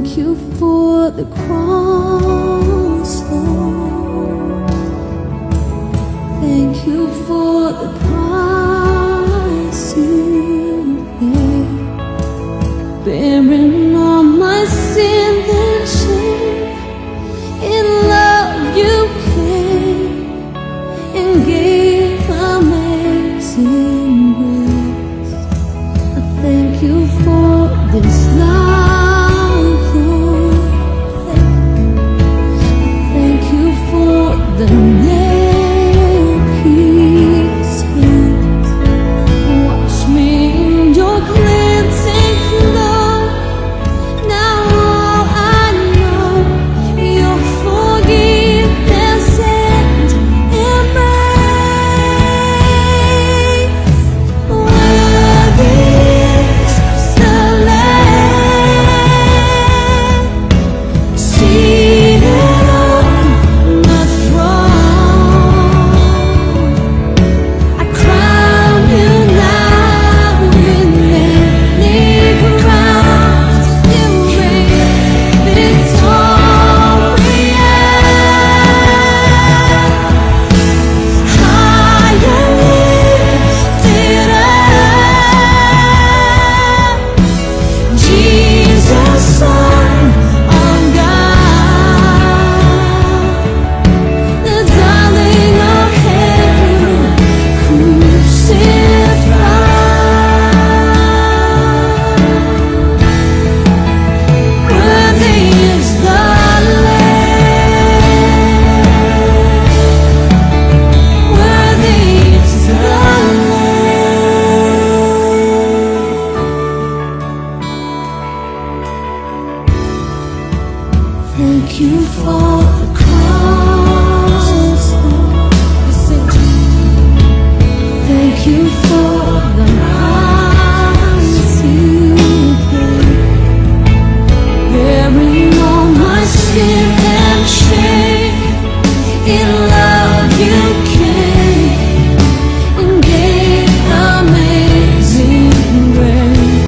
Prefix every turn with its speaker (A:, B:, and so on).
A: Thank you for the cross, Lord. Thank you for the price you paid, bearing all my sin and shame. In love you came and gave amazing grace. I thank you for this life, Lord. Thank you for the nail-pierced hands. Wash me in your cleansing flow. Now all I know, your forgiveness and embrace. Worthy is the Lamb, seated on the throne. I crown you now with many crowns. You reign victorious. High and lifted up, Jesus, Son of God, the darling of heaven, crucified. Worthy is the Lamb. Worthy is the Lamb. Thank you for the cross, Lord. Thank you for the price you paid, bearing all my sin and shame. In love you